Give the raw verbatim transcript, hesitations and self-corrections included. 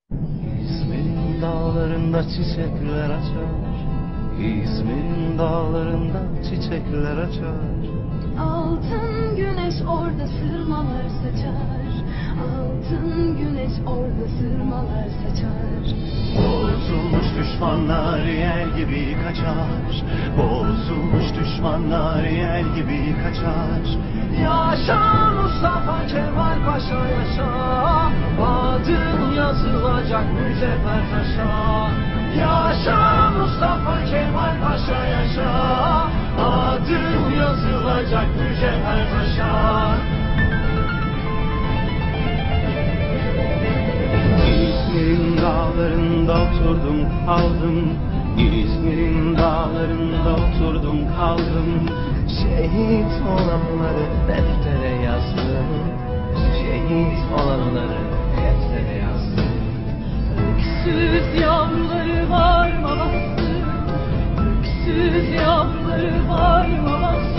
İzmir'in dağlarında çiçekler açar, İzmir'in dağlarında çiçekler açar. Altın güneş orada sırmalar saçar, altın güneş orada sırmalar saçar. Bozulmuş düşmanlar yer gibi kaçar, bozulmuş düşmanlar yer gibi kaçar. Yaşa Mustafa Kemal Paşa yaşa, adın yazılacak mücevher taşa. Yaşa Mustafa Kemal Paşa yaşa, adın yazılacak mücevher taşa. İzmir'in dağlarında oturdum kaldım, İzmir'in dağlarında oturdum kaldım. Şehit olanları deftere yazdım, şehit olanları deftere yazdım. Öksüz yavruları var mı bastı, öksüz yavruları var mı bastı.